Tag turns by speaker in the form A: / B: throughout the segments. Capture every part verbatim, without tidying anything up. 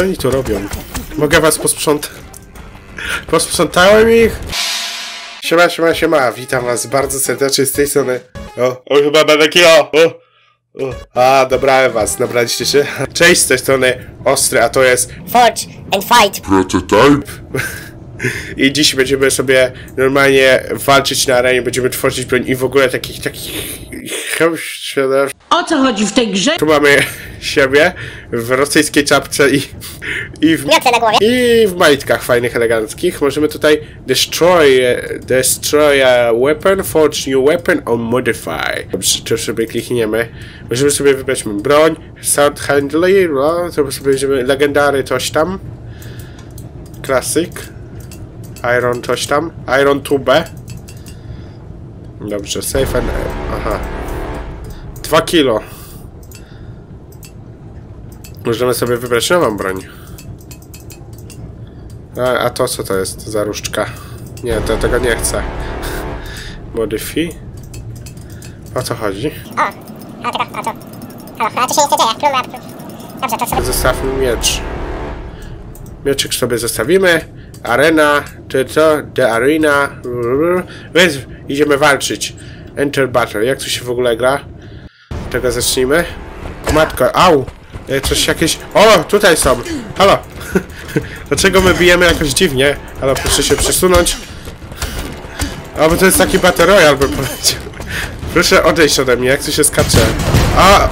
A: Co oni tu robią? Mogę was posprzątać? Posprzątałem ich? Siema, siema, siema. Witam was bardzo serdecznie z tej strony. O, o chyba będę kilo. O, o. A, dobrałem was. Nabraliście się? Cześć, z tej strony Ostry, a to jest
B: Forge and Fight
A: Prototype. I dziś będziemy sobie normalnie walczyć na arenie, będziemy tworzyć broń i w ogóle takich, takich...
B: O co chodzi w tej grze?
A: Tu mamy siebie w rosyjskiej czapce i, i, w,
B: Miotle na głowie.
A: i w majtkach fajnych, eleganckich. Możemy tutaj destroy, destroy a weapon, forge new weapon or modify. Dobrze, to sobie klikniemy. Możemy sobie wybrać broń, sound handler, no, to sobie będziemy legendary coś tam. Classic. Iron coś tam. Iron tube. Dobrze, safe and... Aha. Dwa kilo. Możemy sobie wybrać nową broń. A, a to co to jest za różdżka? Nie, to tego nie chcę. Modify. O co chodzi?
B: O, a tego, a to. Halo, a to się nic nie dzieje. Plum, dobrze, to sobie...
A: Zostawmy miecz. Mieczyk sobie zostawimy. Arena, czy co? The arena. Więc idziemy walczyć. Enter battle. Jak to się w ogóle gra? Tego zacznijmy. Matko, au! Coś jakieś... O! Tutaj są! Halo! Dlaczego my bijemy jakoś dziwnie? Halo, proszę się przesunąć. O, bo to jest taki battle royale, bym powiedział. Proszę odejść ode mnie, jak to się skacze. A!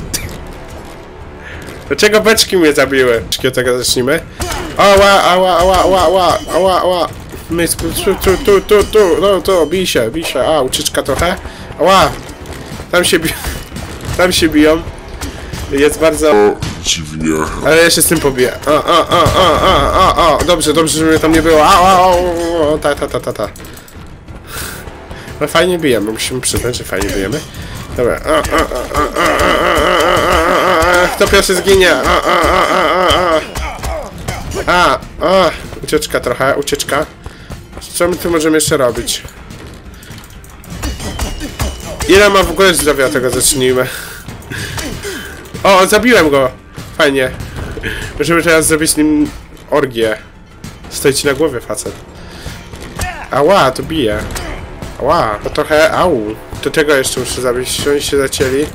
A: Dlaczego beczki mnie zabiły? Od tego zacznijmy. Ała, ała, ała, ała, ała, ała, ała. My, tu, tu, tu, tu, tu, no to, bij się, bij się. A, ucieczka trochę. Ała! Tam się biją. Tam się biją. Jest bardzo...
C: dziwnie.
A: Ale ja się z tym pobiję. A, a, a, a, a, a, a. Dobrze, dobrze, żeby mnie tam nie było. A, a, a, ta, ta, ta, ta, ta. No fajnie bijemy, musimy przyznać, że fajnie bijemy. Dobra. A, a, a, a, a, a, a. Kto pierwszy zginie? A, a, a, a, a. A, a. Ucieczka trochę, ucieczka. Co my tu możemy jeszcze robić? Ile ma w ogóle zdrowia, tego zacznijmy. O, zabiłem go! Fajnie. Możemy teraz zrobić z nim orgię. Stoi ci na głowie, facet. Ała, to bije. Ała, to trochę... Au. Do tego jeszcze muszę zabić. Oni się zacięli.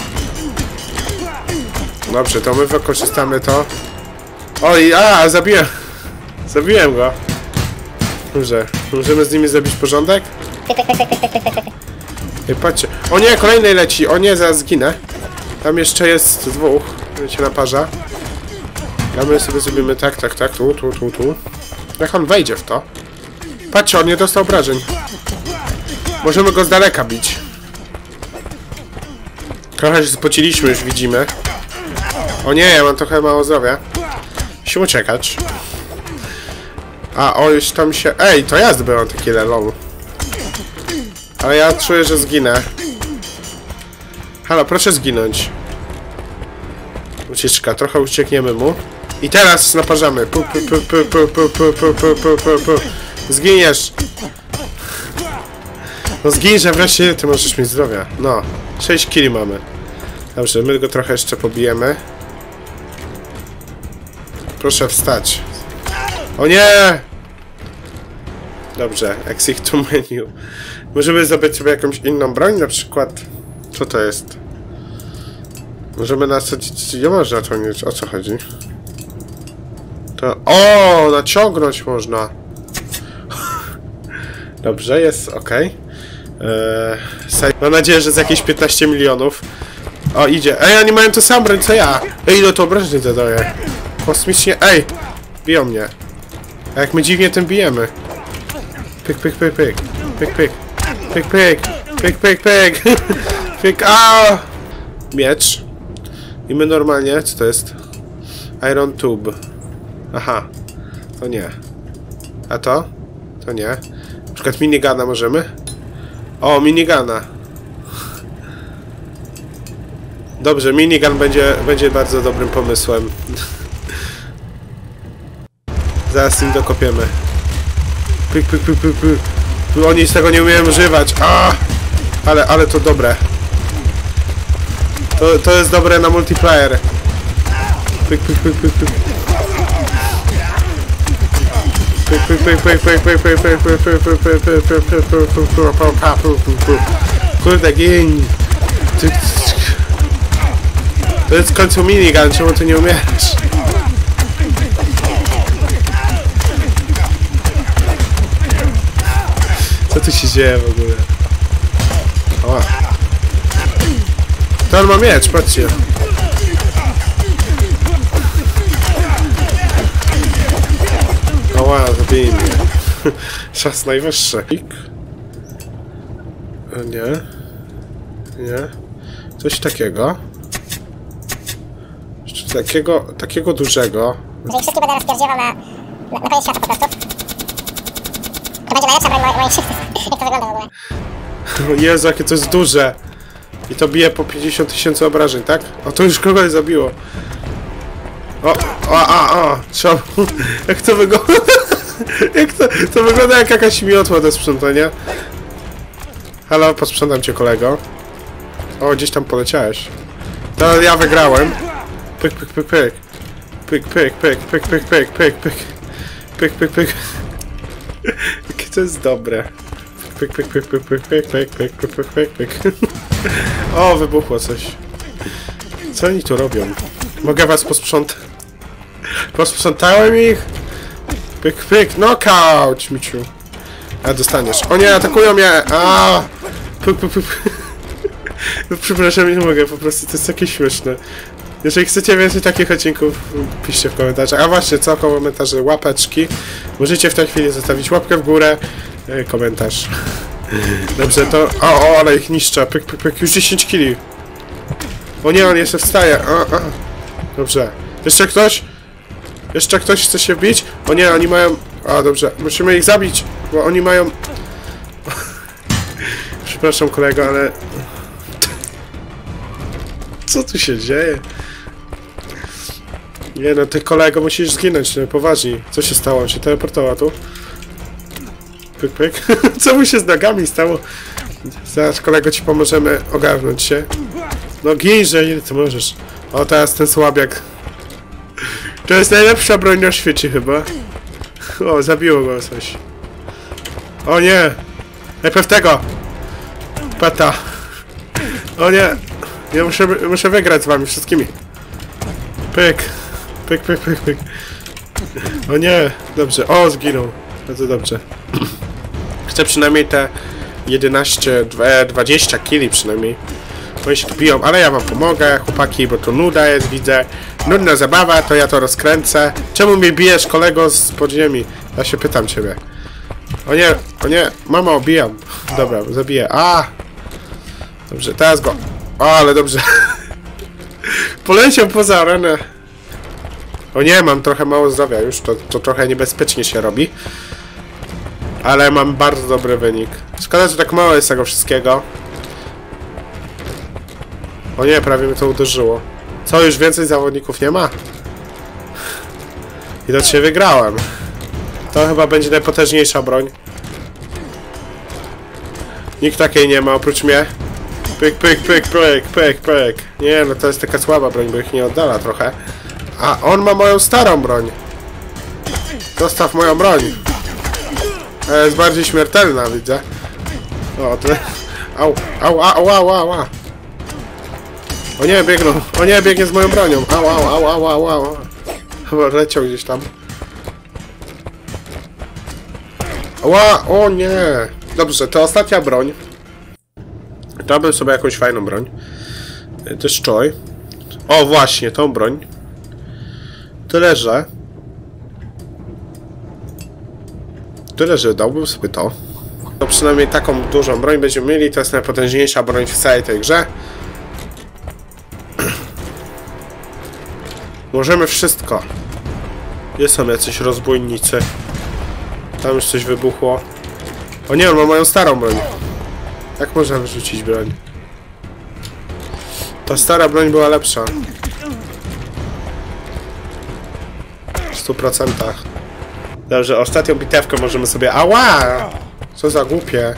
A: Dobrze, to my wykorzystamy to. Oj, a, zabiłem. Zabiłem go. Dobrze. Możemy z nimi zrobić porządek? Ej, patrzcie. O nie, kolejny leci. O nie, zaraz zginę. Tam jeszcze jest dwóch. Wiecie, na parza. A my sobie zrobimy tak, tak, tak. Tu, tu, tu, tu. Jak on wejdzie w to? Patrzcie, on nie dostał obrażeń. Możemy go z daleka bić. Trochę się spociliśmy, już widzimy. O nie, ja mam trochę mało zdrowia. Musimy uciekać. A, o, już tam się... Ej, to ja zdobyłam taki lol. Ale ja czuję, że zginę. Halo, proszę zginąć. Ucieczka, trochę uciekniemy mu. I teraz naparzamy. Pu, pu, pu, pu, pu, pu, pu, pu, pu, pu, pu, pu. Zginiesz. No zgin, że wreszcie ty możesz mieć zdrowia. No, sześć kili mamy. Dobrze, my go trochę jeszcze pobijemy. Proszę wstać. O nie! Dobrze, exit to menu. Możemy zdobyć sobie jakąś inną broń, na przykład... Co to jest? Możemy nasadzić... Nie można to mieć. O co chodzi? To... O! Naciągnąć można! Dobrze, jest ok. Eee, mam nadzieję, że z jakieś piętnaście milionów. O, idzie. Ej, oni mają to samo broń co ja! Ej, ile to obrażeń zadaje? Kosmicznie... Ej! Biją mnie. A jak my dziwnie tym bijemy. Pyk, pyk, pyk, pyk. Pyk, pyk. Pyk, pyk. Pyk, pyk, pyk. Pyk, a! Miecz. I my normalnie... Co to jest? Iron tube. Aha. To nie. A to? To nie. Na przykład minigana możemy? O, minigana. Dobrze, minigun będzie, będzie bardzo dobrym pomysłem. Zaraz im dokopiemy. Pyk, pyk, pyk, pyk, pyk. Oni z tego nie umieją używać. A! Ale, ale to dobre. To, to jest dobre na multiplayer. Pyk, pyk, pyk, pyk, pyk. Kurde, gin. To jest w końcu minigun, czemu ty nie umiesz? Co tu się dzieje w ogóle? O. To on ma miecz, patrzcie. Oła, zabij mnie. Czas najwyższy. Nie. Nie. Coś takiego. Jeszcze takiego, takiego dużego.
B: Jeżeli wszystkie będę rozpierdziewał na, na, na koniec świata po prostu. To będzie najlepsza broń mojej wszyscy. Jak to wygląda w ogóle.
A: O Jezu, jakie to jest duże. I to bije po pięćdziesiąt tysięcy obrażeń, tak? O, to już kogoś zabiło. O, o, a, o, trzeba... Jak to wygląda? Jak to... To wygląda jak jakaś miotła do sprzątania. Halo, posprzątam cię, kolego. O, gdzieś tam poleciałeś. To ja wygrałem. Pyk, pyk, pyk, pyk. Pyk, pyk, pyk, pyk, pyk, pyk, pyk, pyk. Pyk, pyk, pyk. Jakie to jest dobre. Pyk, pyk, pyk, pyk, pyk, pyk, pyk, pyk, pyk, pyk, pyk, pyk. O, wybuchło coś. Co oni tu robią? Mogę was posprzątać? Posprzątałem ich? Pyk, pyk, knockout, Miciu. A, dostaniesz. O nie, atakują mnie! A! Pyk, pyk, pyk. No, przepraszam, nie mogę, po prostu to jest takie śmieszne. Jeżeli chcecie więcej takich odcinków, piszcie w komentarzach. A właśnie, co komentarze, łapeczki. Możecie w tej chwili zostawić łapkę w górę, komentarz. Dobrze, to... O, o, ale ich niszczę. Pyk, pyk, pyk, już dziesięć kili. O nie, on jeszcze wstaje. O, o. Dobrze. Jeszcze ktoś? Jeszcze ktoś chce się wbić? O nie, oni mają... A, dobrze. Musimy ich zabić, bo oni mają... Przepraszam, kolego, ale... Co tu się dzieje? Nie no, ty, kolego, musisz zginąć, no, poważnie. Co się stało? On się teleportował tu? Pyk, pyk. Co mu się z nogami stało? Zaraz, kolego, ci pomożemy ogarnąć się. No ginże, ile ty możesz. O, teraz ten słabiak. To jest najlepsza broń na świecie chyba. O, zabiło go coś. O nie! Najpierw tego! Peta. O nie! Ja muszę, muszę wygrać z wami wszystkimi. Pyk. Pyk, pyk, pyk, pyk. O nie! Dobrze. O, zginął. Bardzo dobrze. Chcę przynajmniej te jedenaście, dwadzieścia kili przynajmniej. Oni się tu biją, ale ja wam pomogę, chłopaki, bo to nuda jest, widzę. Nudna zabawa, to ja to rozkręcę. Czemu mnie bijesz, kolego, z podziemi? Ja się pytam ciebie. O nie, o nie, mama, obijam. Dobra, zabiję. A! Dobrze, teraz go. O, ale dobrze. Poleciał poza arenę. O nie, mam trochę mało zdrowia już, to, to trochę niebezpiecznie się robi. Ale mam bardzo dobry wynik. Szkoda, że tak mało jest tego wszystkiego. O nie, prawie mnie to uderzyło. Co, już więcej zawodników nie ma? Widocznie wygrałem. To chyba będzie najpotężniejsza broń. Nikt takiej nie ma oprócz mnie. Pyk, pyk, pyk, pyk, pyk, pyk. Nie, no to jest taka słaba broń, bo ich nie oddala trochę. A on ma moją starą broń. Zostaw moją broń. To jest bardziej śmiertelna, widzę. O, to... Au, au, au, au, au, au. O nie, biegną. O nie, biegnie z moją bronią. Au, au, au, au, au, au. Chyba leciał gdzieś tam. Ła, o nie. Dobrze, to ostatnia broń. Dałbym sobie jakąś fajną broń. To jest czoj. O, właśnie, tą broń. Tyle, że... Tyle, że dałbym sobie to. To przynajmniej taką dużą broń będziemy mieli. To jest najpotężniejsza broń w całej tej grze. Możemy wszystko. Gdzie są jacyś rozbójnicy? Tam już coś wybuchło. O nie, on ma moją starą broń. Jak można wyrzucić broń? Ta stara broń była lepsza. W stu procentach. Dobrze, ostatnią bitewkę możemy sobie... Ała! Co za głupie.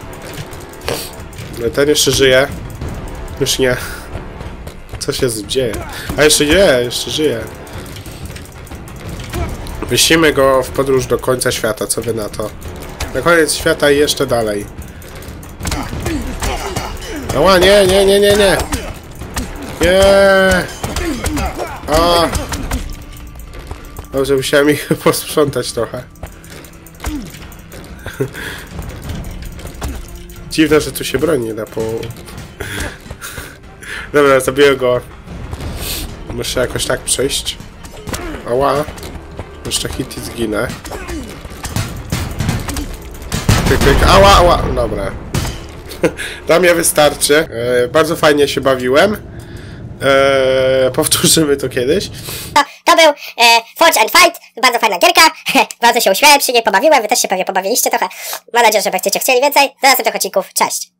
A: Ten jeszcze żyje. Już nie. Co się dzieje? A jeszcze nie, jeszcze żyje. Wyślijmy go w podróż do końca świata, co wy na to? Na koniec świata i jeszcze dalej. Ała, nie, nie, nie, nie, nie. Nie. A. Dobrze, musiałem ich posprzątać trochę. Dziwne, że tu się broni nie da po... Dobra, zabiję go. Muszę jakoś tak przejść. Ała. Jeszcze hit i zginę. Klik, klik. Ała, ała. Dobra. Dla mnie wystarczy. E, bardzo fajnie się bawiłem. E, powtórzymy to kiedyś.
B: To, to był e, Forge and Fight, bardzo fajna gierka, bardzo się uśmiałem przy niej, pobawiłem, wy też się pewnie pobawiliście trochę. Mam nadzieję, że będziecie chcieli więcej. Do następnych odcinków, cześć!